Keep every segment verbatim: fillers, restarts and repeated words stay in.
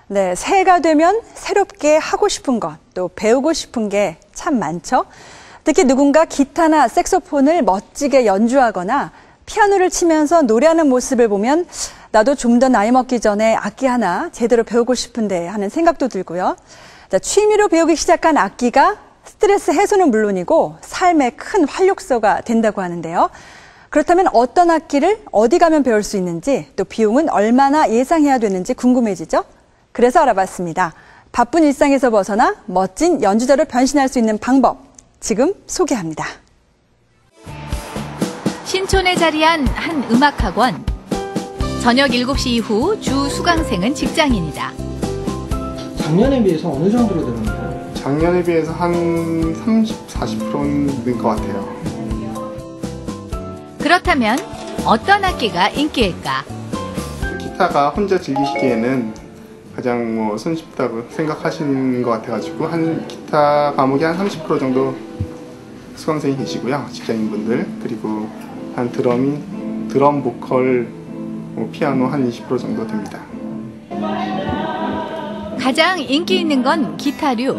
네, 새해가 되면 새롭게 하고 싶은 것, 또 배우고 싶은 게 참 많죠. 특히 누군가 기타나 색소폰을 멋지게 연주하거나 피아노를 치면서 노래하는 모습을 보면 나도 좀 더 나이 먹기 전에 악기 하나 제대로 배우고 싶은데 하는 생각도 들고요. 자, 취미로 배우기 시작한 악기가 스트레스 해소는 물론이고 삶의 큰 활력소가 된다고 하는데요. 그렇다면 어떤 악기를 어디 가면 배울 수 있는지, 또 비용은 얼마나 예상해야 되는지 궁금해지죠? 그래서 알아봤습니다. 바쁜 일상에서 벗어나 멋진 연주자로 변신할 수 있는 방법, 지금 소개합니다. 신촌에 자리한 한 음악학원. 저녁 일곱 시 이후 주 수강생은 직장인이다. 작년에 비해서 어느 정도로 늘었나요? 작년에 비해서 한 삼십, 사십 퍼센트는 는 것 같아요. 그렇다면 어떤 악기가 인기일까? 기타가 혼자 즐기시기에는 가장 뭐 손쉽다고 생각하시는 것 같아가지고 한 기타 과목이 한 삼십 퍼센트 정도 수강생이 계시고요. 직장인분들. 그리고 한 드럼이 드럼, 보컬, 뭐 피아노 한 이십 퍼센트 정도 됩니다. 가장 인기 있는 건 기타류.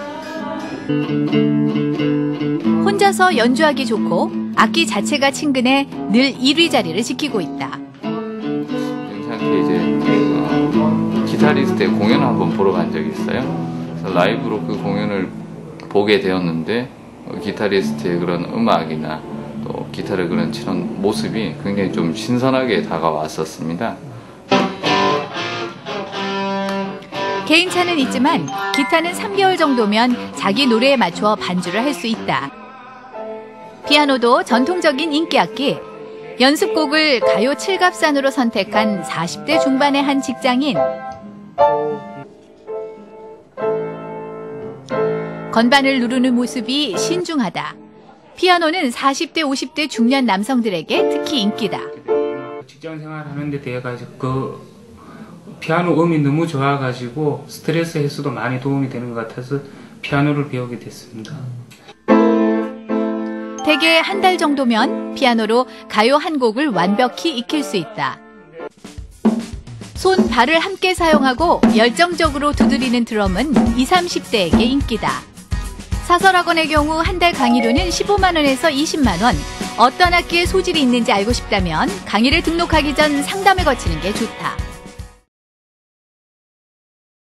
혼자서 연주하기 좋고 악기 자체가 친근해 늘 일 위 자리를 지키고 있다. 연상께 이제 어, 기타리스트의 공연을 한번 보러 간 적이 있어요. 그래서 라이브로 그 공연을 보게 되었는데 어, 기타리스트의 그런 음악이나 또 기타를 그런 치는 모습이 굉장히 좀 신선하게 다가왔었습니다. 개인차는 있지만 기타는 삼 개월 정도면 자기 노래에 맞춰 반주를 할 수 있다. 피아노도 전통적인 인기 악기. 연습곡을 가요 칠갑산으로 선택한 사십 대 중반의 한 직장인. 건반을 누르는 모습이 신중하다. 피아노는 사십 대, 오십 대 중년 남성들에게 특히 인기다. 직장 생활하는 데 대해 가지고 그 피아노 음이 너무 좋아가지고 스트레스 해소도 많이 도움이 되는 것 같아서 피아노를 배우게 됐습니다. 대개 한 달 정도면 피아노로 가요 한 곡을 완벽히 익힐 수 있다. 손, 발을 함께 사용하고 열정적으로 두드리는 드럼은 이십, 삼십 대에게 인기다. 사설학원의 경우 한 달 강의료는 십오만 원에서 이십만 원. 어떤 악기에 소질이 있는지 알고 싶다면 강의를 등록하기 전 상담을 거치는 게 좋다.